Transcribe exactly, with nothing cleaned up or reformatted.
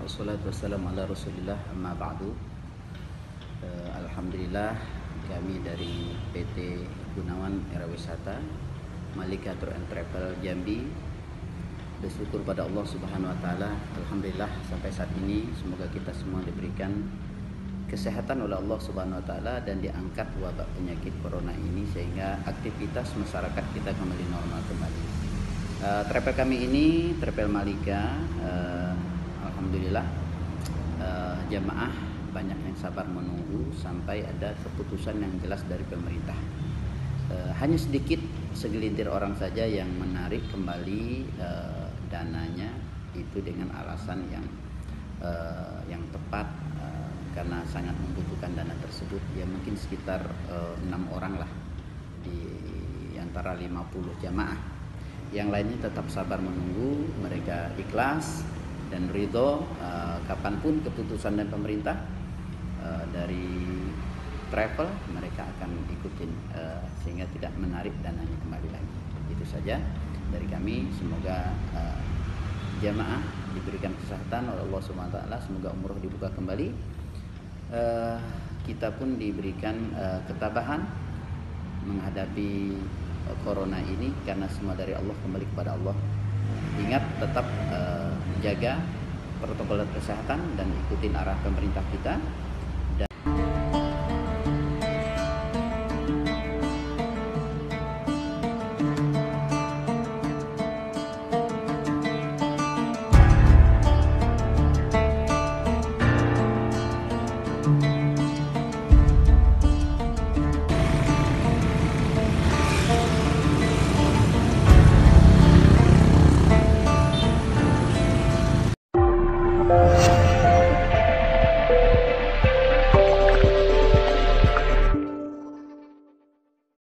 wassalatu wassalamu ala rasulillah amma ba'du. uh, Alhamdulillah kami dari P T Gunawan Aerowisata Malika Tour and Travel Jambi bersyukur pada Allah Subhanahu wa taala. Alhamdulillah sampai saat ini semoga kita semua diberikan kesehatan oleh Allah Subhanahu wa taala dan diangkat wabak penyakit corona ini sehingga aktivitas masyarakat kita kembali normal kembali. Uh, travel kami ini Travel Malika, uh, alhamdulillah uh, jamaah banyak yang sabar menunggu sampai ada keputusan yang jelas dari pemerintah. Uh, hanya sedikit segelintir orang saja yang menarik kembali uh, dananya itu dengan alasan yang uh, yang tepat, uh, karena sangat membutuhkan dana tersebut. Ya mungkin sekitar uh, enam orang lah di antara lima puluh jamaah. Yang lainnya tetap sabar menunggu, mereka ikhlas dan ridho uh, kapanpun keputusan dan pemerintah uh, dari travel mereka akan ikutin, uh, sehingga tidak menarik dananya kembali lagi. Itu saja dari kami. Semoga uh, jamaah diberikan kesehatan oleh Allah Subhanahu wa taala, semoga umroh dibuka kembali, uh, kita pun diberikan uh, ketabahan menghadapi corona ini, karena semua dari Allah, kembali kepada Allah. Ingat tetap uh, jaga protokol kesehatan dan ikutin arah pemerintah kita.